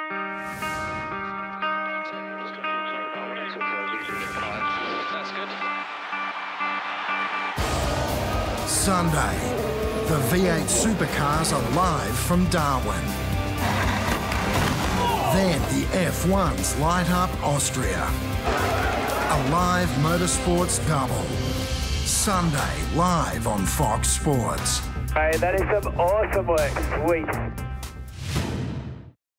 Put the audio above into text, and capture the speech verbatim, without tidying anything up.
That's good. Sunday, the V eight Supercars are live from Darwin. Then the F ones light up Austria. A live motorsports double. Sunday, live on Fox Sports. Hey, that is some awesome work. Sweet.